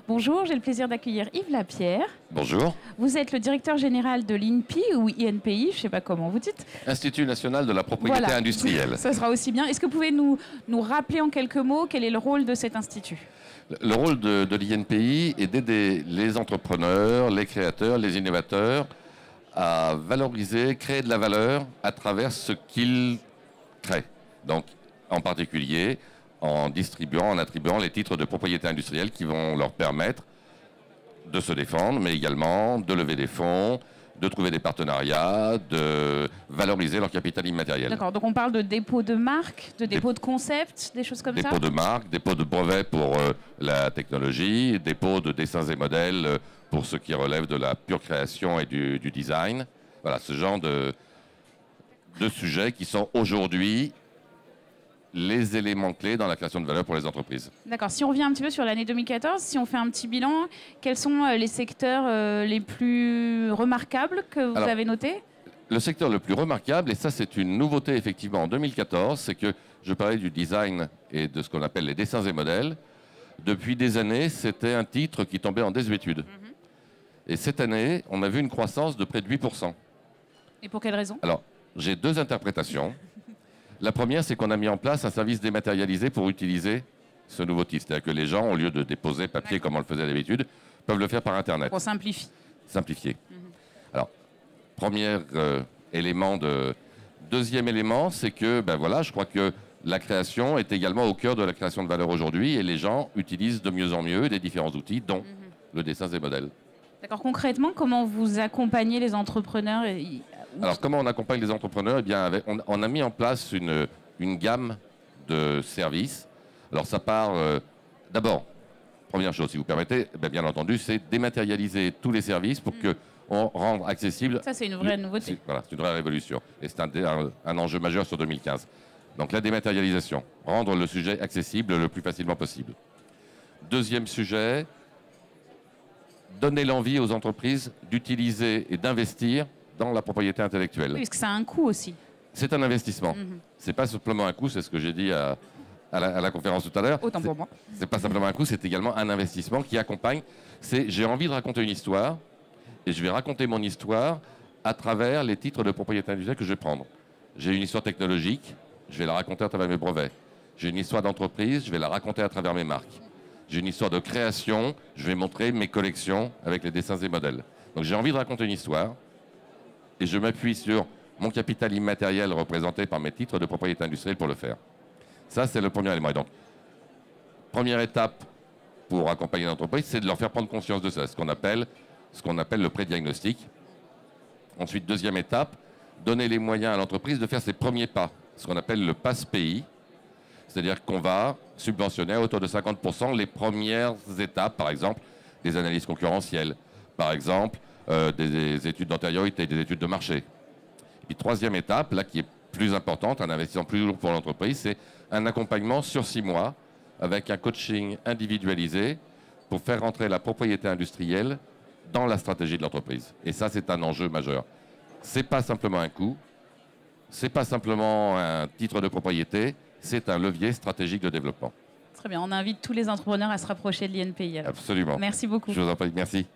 Bonjour, j'ai le plaisir d'accueillir Yves Lapierre. Bonjour. Vous êtes le directeur général de l'INPI ou INPI, je ne sais pas comment vous dites. Institut national de la propriété industrielle. Ça sera aussi bien. Est-ce que vous pouvez nous rappeler en quelques mots quel est le rôle de cet institut? Le rôle de l'INPI est d'aider les entrepreneurs, les créateurs, les innovateurs à valoriser, créer de la valeur à travers ce qu'ils créent. Donc, en particulier, en distribuant, en attribuant les titres de propriété industrielle qui vont leur permettre de se défendre, mais également de lever des fonds, de trouver des partenariats, de valoriser leur capital immatériel. D'accord, donc on parle de dépôt de marque, de dépôt de concept, des choses comme ça? Dépôt de marque, dépôt de brevets pour la technologie, dépôt de dessins et modèles pour ce qui relève de la pure création et du design. Voilà, ce genre de sujets qui sont aujourd'hui les éléments clés dans la création de valeur pour les entreprises. D'accord. Si on revient un petit peu sur l'année 2014, si on fait un petit bilan, quels sont les secteurs les plus remarquables que vous avez notés? Le secteur le plus remarquable, et ça c'est une nouveauté effectivement en 2014, c'est que je parlais du design et de ce qu'on appelle les dessins et modèles. Depuis des années, c'était un titre qui tombait en désuétude. Et cette année, on a vu une croissance de près de 8%. Et pour quelle raison? Alors, j'ai deux interprétations. La première, c'est qu'on a mis en place un service dématérialisé pour utiliser ce nouveau titre. C'est-à-dire que les gens, au lieu de déposer papier comme on le faisait d'habitude, peuvent le faire par Internet. On simplifie. Simplifier. Alors, premier élément Deuxième élément, c'est que, ben voilà, je crois que la création est également au cœur de la création de valeur aujourd'hui et les gens utilisent de mieux en mieux des différents outils, dont le dessin et modèles. D'accord. Concrètement, comment vous accompagnez les entrepreneurs Alors, comment on accompagne les entrepreneurs? Eh bien, on a mis en place une gamme de services. Alors, ça part... D'abord, première chose, si vous permettez, bien entendu, c'est dématérialiser tous les services pour qu'on rende accessible... Ça, c'est une vraie nouveauté. Voilà, c'est une vraie révolution. Et c'est un enjeu majeur sur 2015. Donc, la dématérialisation, rendre le sujet accessible le plus facilement possible. Deuxième sujet, donner l'envie aux entreprises d'utiliser et d'investir dans la propriété intellectuelle. Oui, parce que ça a un coût aussi. C'est un investissement. C'est pas simplement un coût, c'est ce que j'ai dit à la conférence tout à l'heure. Autant pour moi. C'est pas simplement un coût, c'est également un investissement qui accompagne. C'est j'ai envie de raconter une histoire et je vais raconter mon histoire à travers les titres de propriété industrielle que je vais prendre. J'ai une histoire technologique, je vais la raconter à travers mes brevets. J'ai une histoire d'entreprise, je vais la raconter à travers mes marques. J'ai une histoire de création, je vais montrer mes collections avec les dessins et modèles. Donc j'ai envie de raconter une histoire et je m'appuie sur mon capital immatériel représenté par mes titres de propriété industrielle pour le faire. Ça, c'est le premier élément. Et donc, première étape pour accompagner l'entreprise, c'est de leur faire prendre conscience de ça, ce qu'on appelle le pré-diagnostic. Ensuite, deuxième étape, donner les moyens à l'entreprise de faire ses premiers pas, ce qu'on appelle le passe-pays. C'est-à-dire qu'on va subventionner à hauteur de 50% les premières étapes, par exemple, des analyses concurrentielles, par exemple, des études d'antériorité, des études de marché. Et puis, troisième étape, là, qui est plus importante, un investissement plus lourd pour l'entreprise, c'est un accompagnement sur 6 mois avec un coaching individualisé pour faire rentrer la propriété industrielle dans la stratégie de l'entreprise. Et ça, c'est un enjeu majeur. Ce n'est pas simplement un coût, ce n'est pas simplement un titre de propriété, c'est un levier stratégique de développement. Très bien, on invite tous les entrepreneurs à se rapprocher de l'INPI. Absolument. Merci beaucoup. Je vous en prie, merci.